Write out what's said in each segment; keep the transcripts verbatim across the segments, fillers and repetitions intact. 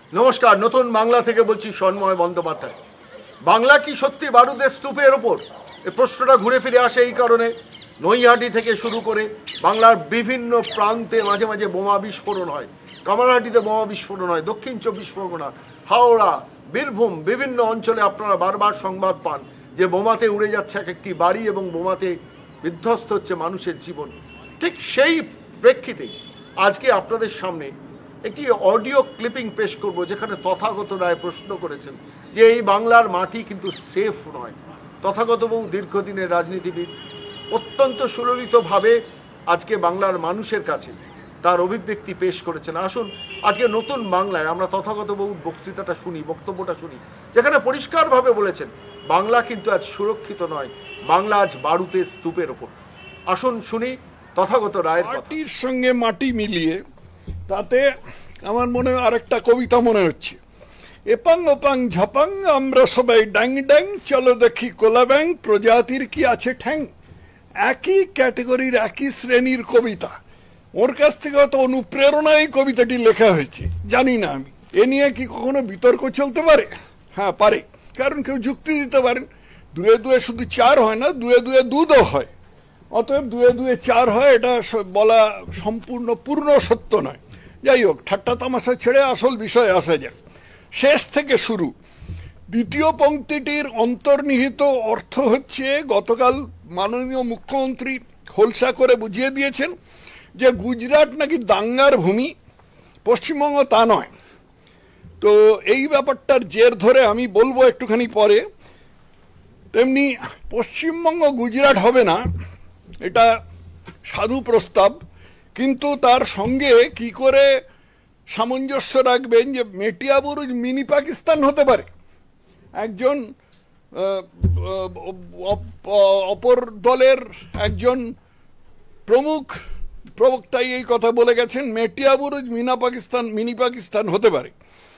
নমস্কার, নতুন বাংলা থেকে বলছি সন্ময় বন্দ্যোপাধ্যায়। বাংলা কি সত্যি বারুদের স্তূপের ওপর? এই প্রশ্নটা ঘুরে ফিরে আসে এই কারণে, নৈহাটি থেকে শুরু করে বাংলার বিভিন্ন প্রান্তে মাঝে মাঝে বোমা বিস্ফোরণ হয়। কামারহাটিতে বোমা বিস্ফোরণ হয়, দক্ষিণ চব্বিশ পরগনা, হাওড়া, বীরভূম, বিভিন্ন অঞ্চলে আপনারা বারবার সংবাদ পান যে বোমাতে উড়ে যাচ্ছে এক একটি বাড়ি এবং বোমাতে বিধ্বস্ত হচ্ছে মানুষের জীবন। ঠিক সেই প্রেক্ষিতেই আজকে আপনাদের সামনে একটি অডিও ক্লিপিং পেশ করব, যেখানে তথাগত রায় প্রশ্ন করেছেন যে এই বাংলার মাটি কিন্তু সেফ নয়। তথাগত বহু দীর্ঘদিনের রাজনীতিবিদ অত্যন্ত সুললিতভাবে আজকে বাংলার মানুষের কাছে তার অভিব্যক্তি পেশ করেছেন। আসুন আজকে নতুন বাংলায় আমরা তথাগত বহু বক্তৃতাটা শুনি, বক্তব্যটা শুনি, যেখানে পরিষ্কারভাবে বলেছেন বাংলা কিন্তু আজ সুরক্ষিত নয়, বাংলা আজ বারুদের স্তূপের ওপর। আসুন শুনি তথাগত রায়ের কথা। মাটির সঙ্গে মাটি মিলিয়ে তাতে আমার মনে আরেকটা কবিতা মনে হচ্ছে, এপাং ওপাং ঝপাং আমরা সবাই ড্যাং ড্যাং, চলো দেখি কোলা ব্যাং, প্রজাতির কি আছে ঠ্যাং। একই ক্যাটেগরির একই শ্রেণীর কবিতা, ওর কাছ থেকে হয়তো অনুপ্রেরণায় কবিতাটি লেখা হয়েছে, জানি না আমি। এ নিয়ে কি কখনো বিতর্ক চলতে পারে? হ্যাঁ পারে, কারণ কেউ যুক্তি দিতে পারেন দুয়ে দুয়ে শুধু চার হয় না, দুয়ে দুয়ে দুধও হয়, অতএব দুয়ে দুয়ে চার হয় এটা বলা সম্পূর্ণ পূর্ণ সত্য নয়। যাই হোক, ঠাট্টা তামাশা ছেড়ে আসল বিষয়ে আসা যাক। শেষ থেকে শুরু, দ্বিতীয় পংক্তিটির অন্তর্নিহিত অর্থ হচ্ছে, গতকাল মাননীয় মুখ্যমন্ত্রী খোলসা করে বুঝিয়ে দিয়েছেন যে গুজরাট নাকি দাঙ্গার ভূমি, পশ্চিমবঙ্গ তা নয়। তো এই ব্যাপারটার জের ধরে আমি বলবো একটুখানি পরে। তেমনি পশ্চিমবঙ্গ গুজরাট হবে না, এটা সাধু প্রস্তাব, কিন্তু তার সঙ্গে কি করে সামঞ্জস্য রাখবেন যে মেটিয়াবুরুজ মিনি পাকিস্তান হতে পারে। একজন অপর দলের একজন প্রমুখ প্রবক্তাই এই কথা বলে গেছেন, মেটিয়াবুরুজ মিনা পাকিস্তান মিনি পাকিস্তান হতে পারে।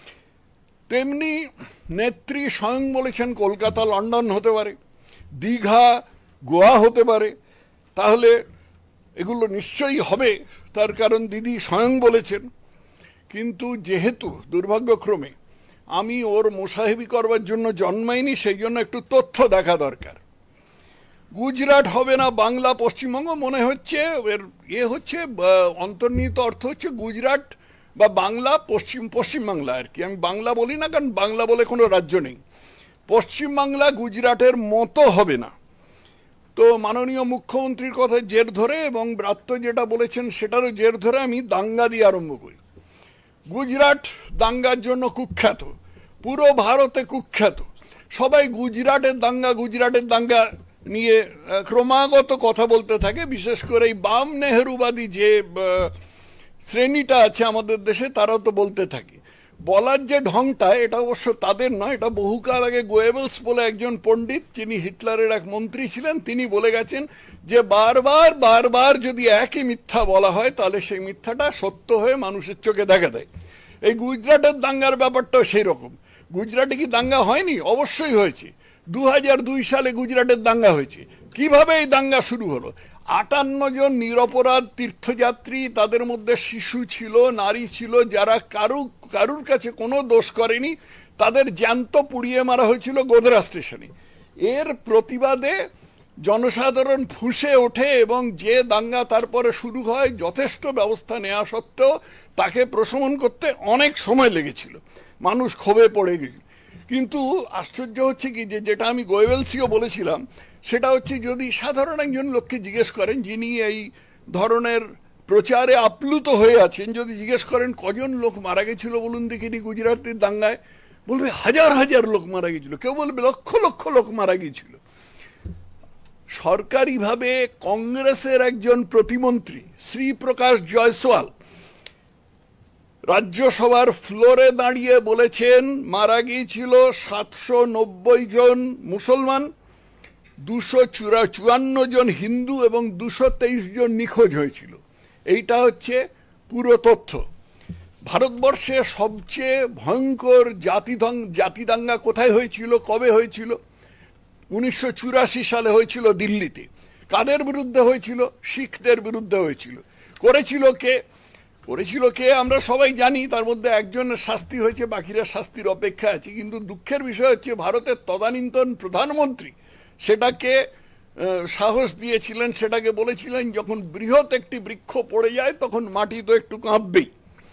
তেমনি নেত্রী স্বয়ং বলেছেন কলকাতা লন্ডন হতে পারে, দীঘা গোয়া হতে পারে। তাহলে এগুলো নিশ্চয়ই হবে, তার কারণ দিদি স্বয়ং বলেছেন। কিন্তু যেহেতু দুর্ভাগ্যক্রমে আমি ওর মোসাহেবি করবার জন্য জন্মাইনি, সেই জন্য একটু তথ্য দেখা দরকার। গুজরাট হবে না বাংলা পশ্চিমবঙ্গ, মনে হচ্ছে এর এ হচ্ছে অন্তর্নিহিত অর্থ হচ্ছে গুজরাট বা বাংলা পশ্চিম পশ্চিমবাংলা আর কি। আমি বাংলা বলি না, কারণ বাংলা বলে কোনো রাজ্য নেই। পশ্চিমবাংলা গুজরাটের মতো হবে না। তো মাননীয় মুখ্যমন্ত্রীর কথা জের ধরে এবং ব্রাত্য যেটা বলেছেন সেটারও জের ধরে আমি দাঙ্গা দিয়ে আরম্ভ করি। গুজরাট দাঙ্গার জন্য কুখ্যাত, পুরো ভারতে কুখ্যাত। সবাই গুজরাটের দাঙ্গা গুজরাটের দাঙ্গা নিয়ে ক্রমাগত কথা বলতে থাকে। বিশেষ করে এই বাম নেহরুবাদী যে শ্রেণীটা আছে আমাদের দেশে, তারাও তো বলতে থাকে। বলার যে ঢংটা, এটা অবশ্য তাদের নয়, এটা বহুকাল আগে গোয়েবলস বলে একজন পণ্ডিত, যিনি হিটলারের এক মন্ত্রী ছিলেন, তিনি বলে গেছেন যে বারবার বারবার যদি একই মিথ্যা বলা হয় তাহলে সেই মিথ্যাটা সত্য হয়ে মানুষের চোখে দেখা দেয়। এই গুজরাটের দাঙ্গার ব্যাপারটাও সেই রকম। গুজরাটে কি দাঙ্গা হয়নি? অবশ্যই হয়েছে। দু হাজার দুই সালে গুজরাটের দাঙ্গা হয়েছে। কিভাবে এই দাঙ্গা শুরু হলো? আটান্ন জন নিরপরাধ তীর্থযাত্রী, তাদের মধ্যে শিশু ছিল, নারী ছিল, যারা কারু কারুর কাছে কোনো দোষ করেনি, তাদের জ্যান্ত পুড়িয়ে মারা হয়েছিল গোধরা স্টেশনে। এর প্রতিবাদে জনসাধারণ ফুঁসে ওঠে এবং যে দাঙ্গা তারপরে শুরু হয়, যথেষ্ট ব্যবস্থা নেওয়া সত্ত্বেও তাকে প্রশমন করতে অনেক সময় লেগেছিল, মানুষ ক্ষোভে পড়ে গেছিল। কিন্তু আশ্চর্য হচ্ছে কি, যে যেটা আমি গোয়েবলসিও বলেছিলাম, সেটা হচ্ছে যদি সাধারণ একজন লোককে জিজ্ঞেস করেন যিনি এই ধরনের প্রচারে আপ্লুত হয়ে আছেন, যদি জিজ্ঞেস করেন কজন লোক মারা গেছিল বলুন দেখিনি গুজরাটের দাঙ্গায়, বলবে হাজার হাজার লোক মারা গেছিল, কেউ বলবে লক্ষ লক্ষ লোক মারা গিয়েছিল। সরকারিভাবে কংগ্রেসের একজন প্রতিমন্ত্রী শ্রীপ্রকাশ জয়সওয়াল রাজ্যসভার ফ্লোরে দাঁড়িয়ে বলেছেন মারা গিয়েছিল সাতশো নব্বই জন মুসলমান, দুশো চুরা চুয়ান্ন জন হিন্দু এবং দুশো তেইশ জন নিখোঁজ হয়েছিল। এইটা হচ্ছে পুরো তথ্য। ভারতবর্ষে সবচেয়ে ভয়ঙ্কর জাতি জাতি দাঙ্গা কোথায় হয়েছিল, কবে হয়েছিল? উনিশশো চুরাশি সালে হয়েছিল দিল্লিতে। কাদের বিরুদ্ধে হয়েছিল? শিখদের বিরুদ্ধে হয়েছিল। করেছিল কে? করেছিল কে আমরা সবাই জানি, তার মধ্যে একজনের শাস্তি হয়েছে, বাকিরা শাস্তির অপেক্ষা আছে। কিন্তু দুঃখের বিষয় হচ্ছে ভারতের তদানীন্তন প্রধানমন্ত্রী সেটাকে সাহস দিয়েছিলেন, সেটাকে বলেছিলেন যখন বৃহৎ একটি বৃক্ষ পড়ে যায় তখন মাটি তো একটু কাঁপবেই।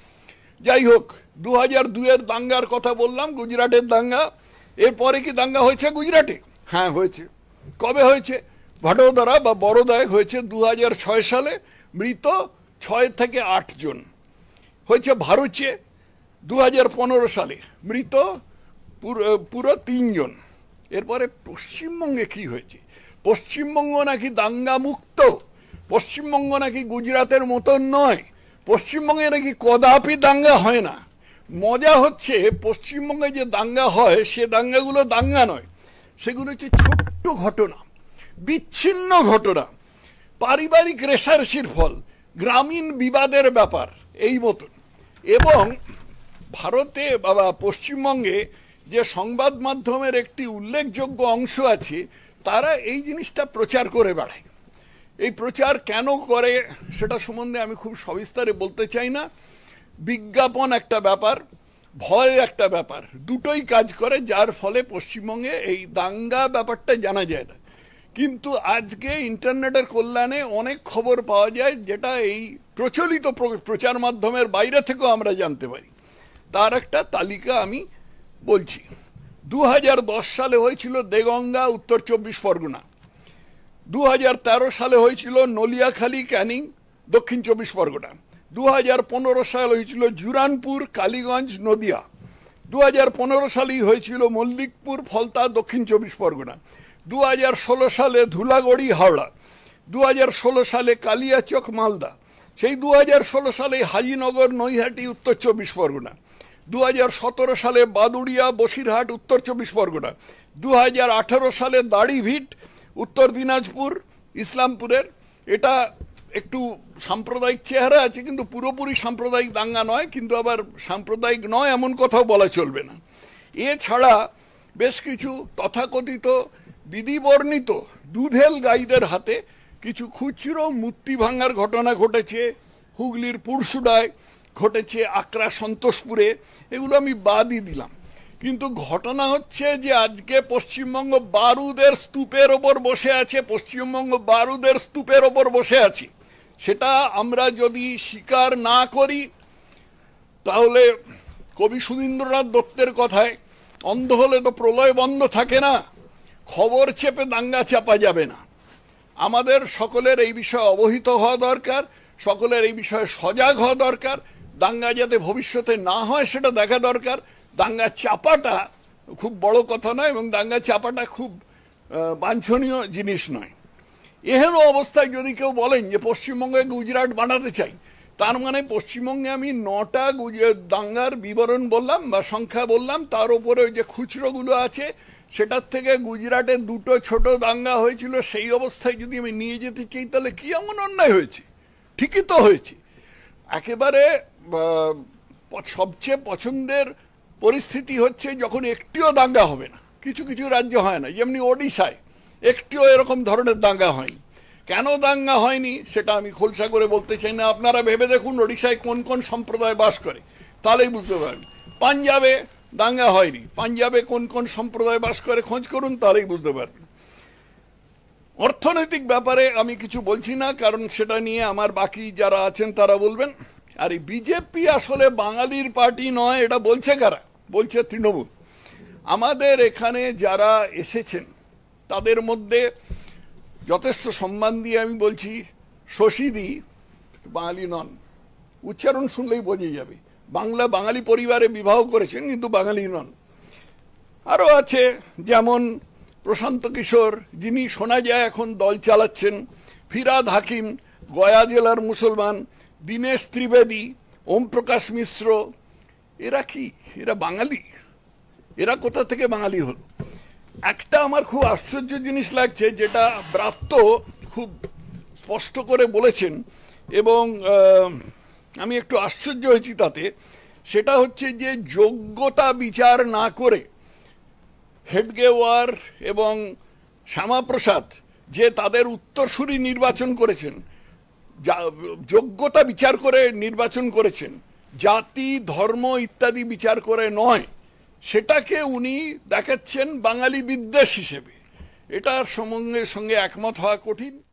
যাই হোক, দু হাজার দুইয়ের দাঙ্গার কথা বললাম, গুজরাটের দাঙ্গা। এরপরে কি দাঙ্গা হয়েছে গুজরাটে? হ্যাঁ হয়েছে। কবে হয়েছে? ভাডোদরা বা বড়োদায় হয়েছে দু হাজার ছয় সালে, মৃত ছয় থেকে আট জন। হয়েছে ভারুচে দু হাজার পনেরো সালে, মৃত পুরো তিনজন। এরপরে পশ্চিমবঙ্গে কি হয়েছে? পশ্চিমবঙ্গ নাকি দাঙ্গা মুক্ত, পশ্চিমবঙ্গ নাকি গুজরাটের মতন নয়, পশ্চিমবঙ্গে নাকি কদাপি দাঙ্গা হয় না। মজা হচ্ছে পশ্চিমবঙ্গে যে দাঙ্গা হয় সে দাঙ্গাগুলো দাঙ্গা নয়, সেগুলো হচ্ছে ছোট্ট ঘটনা, বিচ্ছিন্ন ঘটনা, পারিবারিক রেশারেশির ফল, গ্রামীণ বিবাদের ব্যাপার এই মতন। এবং ভারতে বা পশ্চিমবঙ্গে যে সংবাদ মাধ্যমের একটি উল্লেখযোগ্য অংশ আছে তারা এই জিনিসটা প্রচার করে বেড়ায়। এই প্রচার কেন করে সেটা সম্বন্ধে আমি খুব সবিস্তারে বলতে চাই না। বিজ্ঞাপন একটা ব্যাপার, ভয় একটা ব্যাপার, দুটোই কাজ করে, যার ফলে পশ্চিমবঙ্গে এই দাঙ্গা ব্যাপারটা জানা যায় না। কিন্তু আজকে ইন্টারনেটের কল্যাণে অনেক খবর পাওয়া যায় যেটা এই প্রচলিত প্রচার মাধ্যমের বাইরে থেকেও আমরা জানতে পারি। তার একটা তালিকা আমি বলছি। দু হাজার দশ সালে হয়েছিল দেগঙ্গা, উত্তর চব্বিশ পরগনা। দু হাজার তেরো সালে হয়েছিল নলিয়াখালী, ক্যানিং, দক্ষিণ চব্বিশ পরগনা। দু হাজার পনেরো সালে হয়েছিল জুরানপুর, কালীগঞ্জ, নদিয়া। দু হাজার পনেরো সালেই হয়েছিল মল্লিকপুর, ফলতা, দক্ষিণ চব্বিশ পরগনা। দু হাজার ষোলো সালে ধুলাগড়ি, হাওড়া। দু হাজার ষোলো সালে কালিয়াচক, মালদা। সেই দু হাজার ষোলো সালে হাজিনগর, নৈহাটি, উত্তর চব্বিশ পরগনা। দু হাজার সতেরো সালে বাদুড়িয়া, বসিরহাট, উত্তর চব্বিশ পরগনা। দু হাজার আঠারো সালে দাড়িভিট, উত্তর দিনাজপুর, ইসলামপুরের। এটা একটু সাম্প্রদায়িক চেহারা আছে, কিন্তু পুরোপুরি সাম্প্রদায়িক দাঙ্গা নয়, কিন্তু আবার সাম্প্রদায়িক নয় এমন কথাও বলা চলবে না। এছাড়া বেশ কিছু তথাকথিত বিধিবর্ণিত দুধেল গাইদের হাতে কিছু খুচরো মূর্তি ভাঙার ঘটনা ঘটেছে। হুগলির পুরসুডায় ঘটেছে, আকরা, সন্তোষপুরে, এগুলো আমি বাদই দিলাম। কিন্তু ঘটনা হচ্ছে যে আজকে পশ্চিমবঙ্গ বারুদের স্তূপের ওপর বসে আছে, পশ্চিমবঙ্গ বারুদের স্তূপের ওপর বসে আছে। সেটা আমরা যদি স্বীকার না করি তাহলে কবি সুধীন্দ্রনাথ দত্তের কথায় অন্ধ হলে তো প্রলয় বন্ধ থাকে না, খবর চেপে দাঙ্গা চাপা যাবে না। আমাদের সকলের এই বিষয়ে অবহিত হওয়া দরকার, সকলের এই বিষয়ে সজাগ হওয়া দরকার। দাঙ্গা যাতে ভবিষ্যতে না হয় সেটা দেখা দরকার। দাঙ্গা চাপাটা খুব বড় কথা নয় এবং দাঙ্গা চাপাটা খুব বাঞ্ছনীয় জিনিস নয়। এহেন অবস্থায় যদি কেউ বলেন যে পশ্চিমবঙ্গে গুজরাট বানাতে চাই, তার মানে পশ্চিমবঙ্গে আমি নটা দাঙ্গার বিবরণ বললাম বা সংখ্যা বললাম, তার উপরে যে খুচরোগুলো আছে সেটার থেকে গুজরাটে দুটো ছোট দাঙ্গা হয়েছিল, সেই অবস্থায় যদি আমি নিয়ে যেতে চাই তাহলে কি এমন অন্যায় হয়েছে? ঠিকই তো হয়েছে। একেবারে সবচেয়ে পছন্দের পরিস্থিতি হচ্ছে যখন একটিও দাঙ্গা হবে না। কিছু কিছু রাজ্য হয় না, যেমনি ওডিশায় একটিও এরকম ধরনের দাঙ্গা হয়নি। কেন দাঙ্গা হয়নি সেটা আমি খোলসা করে বলতে চাই না, আপনারা ভেবে দেখুন ওডিশায় কোন কোন সম্প্রদায় বাস করে, তাহলেই বুঝতে পারবেন। পাঞ্জাবে দাঙ্গা হয়নি, পাঞ্জাবে কোন কোন সম্প্রদায় বাস করে খোঁজ করুন, তাহলেই বুঝতে পারবেন। অর্থনৈতিক ব্যাপারে আমি কিছু বলছি না, কারণ সেটা নিয়ে আমার বাকি যারা আছেন তারা বলবেন। আর এই বিজেপি আসলে বাঙালির পার্টি নয়, এটা বলছে কারা? বলছে তৃণমূল। আমাদের এখানে যারা এসেছেন তাদের মধ্যে যথেষ্ট সম্মান দিয়ে আমি বলছি, শশীদি বাঙালি নন, উচ্চারণ শুনলেই বোঝা যাবে। বাংলা বাঙালি পরিবারে বিবাহ করেছেন কিন্তু বাঙালি নন। আরও আছে যেমন প্রশান্ত কিশোর, যিনি শোনা যায় এখন দল চালাচ্ছেন, ফিরাদ হাকিম, গয়া জেলার মুসলমান, দীনেশ ত্রিবেদী, ওম প্রকাশ মিশ্র। এরা কি? এরা বাঙালি? এরা কোথা থেকে বাঙালি হল? একটা আমার খুব আশ্চর্য জিনিস লাগছে, যেটা ব্রাত্য খুব স্পষ্ট করে বলেছেন এবং আমি একটু আশ্চর্য হয়েছি তাতে। সেটা হচ্ছে যে যোগ্যতা বিচার না করে হেডগেওয়ার এবং শ্যামাপ্রসাদ যে তাদের উত্তরসূরি নির্বাচন করেছেন, যোগ্যতা বিচার করে নির্বাচন করেছেন, জাতি ধর্ম ইত্যাদি বিচার করে নয়, সেটাকে উনি দেখাচ্ছেন বাঙালি বিদ্বেষ হিসেবে। এটার সঙ্গে সঙ্গে একমত হওয়া কঠিন।